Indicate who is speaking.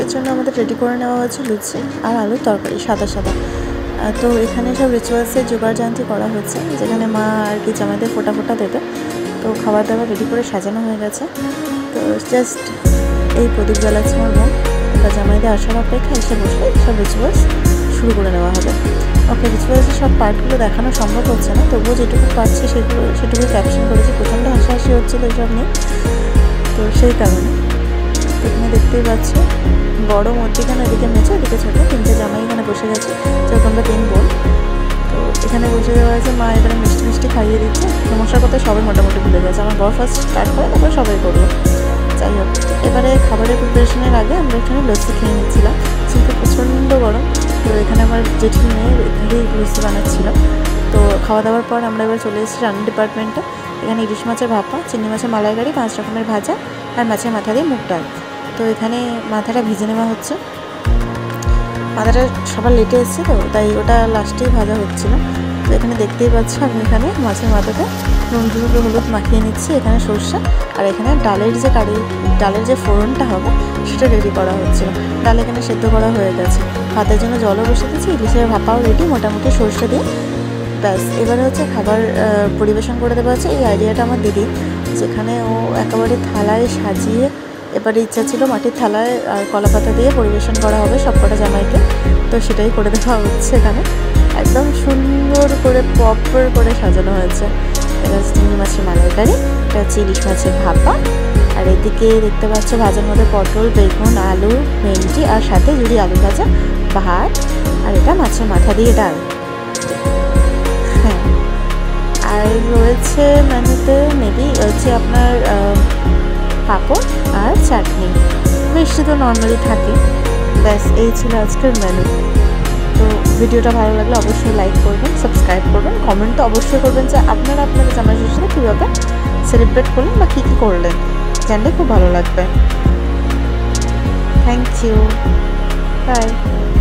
Speaker 1: রাতের জন্য আমাদের রেডি করে নেওয়া হয়েছে লুচি আর আলুর তরকারি সাদা সাদা। তো এখানে সব রিচুয়ালসের জোগাড়যন্ত্র করা হচ্ছে, যেখানে মা আর কি জামাইদের ফোঁটা ফোঁটা দেবে। তো খাবার দাবার রেডি করে সাজানো হয়ে গেছে। তো জাস্ট এই প্রদীপ জ্বালাচ্ছে আমার বোন। এবার জামাইদের আসার অপেক্ষা, এসে বসলে সব রিচুয়ালস শুরু করে নেওয়া হবে। ওকে, রিচুয়ালসের সব পার্টগুলো দেখানো সম্ভব হচ্ছে না, তবুও যেটুকু পারছি সেটুকু ক্যাপশন করেছি। প্রচণ্ড হাসাহাসি হচ্ছিলো এইসব নিয়ে, তো সেই কারণে এখানে দেখতেই পাচ্ছ বড় মধ্যিখানে, এদিকে মেচে এদিকে ছোটো, তিনটে জামাই এখানে বসে গেছে, যেহেতু আমরা 3 বোন। তো এখানে বসে দেওয়া আছে, মা এখানে মিষ্টি মিষ্টি খাইয়ে দিচ্ছে। সমস্যার কথা সবাই মোটামুটি ভুলে গেছে, আমার বর ফার্স্ট স্টার্ট করে, তারপরে সবাই করলো। যাই হোক, এবারে খাবারের প্রিপারেশনের আগে আমরা এখানে লস্যি খেয়ে নিচ্ছিলাম, যেহেতু প্রচণ্ড গরম। তো এখানে আমার জেঠির মেয়ে এখানেই লস্যি বানাচ্ছিল। তো খাওয়া দাওয়ার পর আমরা এবার চলে এসেছি রান্না ডিপার্টমেন্টে। এখানে ইলিশ মাছের ভাপা, চিংড়ি মাছের মালাইকারি, 5 রকমের ভাজা আর মাছের মাথা দিয়ে মুগ ডাল। তো এখানে মাথাটা ভেজে নেওয়া হচ্ছে। মাথাটা সবার লেটে এসেছে, তো তাই ওটা লাস্টেই ভাজা হচ্ছিল। তো এখানে দেখতেই পাচ্ছ আমি এখানে মাছের মাথাটা নুন হলুদ মাখিয়ে নিচ্ছি। এখানে সর্ষে আর এখানে ডালের যে ফোড়নটা হবে সেটা রেডি করা হচ্ছিল। ডাল এখানে সেদ্ধ করা হয়ে গেছে, ভাতের জন্য জলও বসে দিয়েছি, ইলিশের ভাপাও রেডি মোটামুটি সর্ষে দিয়ে। ব্যাস, এবারে হচ্ছে খাবার পরিবেশন করে দেওয়া হচ্ছে। এই আইডিয়াটা আমার দিদি, যেখানে ও একেবারে থালায় সাজিয়ে, এবারে ইচ্ছা ছিল মাটির থালায় আর কলা পাতা দিয়ে পরিবেশন করা হবে সবকটা জামাইকে। তো সেটাই করে দেওয়া হচ্ছে এখানে, একদম সুন্দর করে প্রপার করে সাজানো হয়েছে। এটা হচ্ছে চিংড়ি মাছের মালাইকারি, এটা হচ্ছে ইলিশ মাছের ভাপা, আর এদিকে দেখতে পাচ্ছ ভাজার মধ্যে পটল, বেগুন, আলু, ভেন্ডি আর সাথে যদি আলু ভাজা, ভাত, আর এটা মাছের মাথা দিয়ে ডাল। হ্যাঁ, আর রয়েছে মেনুতে মেবি হচ্ছে আপনার পাঁপড় আর চাটনি, মিষ্টি তো নর্মালি থাকে। ব্যাস, এই ছিল আজকের মেনু। তো ভিডিওটা ভালো লাগলে অবশ্যই লাইক করবেন, সাবস্ক্রাইব করবেন, কমেন্ট তো অবশ্যই করবেন যে আপনারা আপনাদের জামাই ষষ্ঠীতে কীভাবে সেলিব্রেট করলেন বা কী কী করলেন, জানলে খুব ভালো লাগবে। Thank you, by.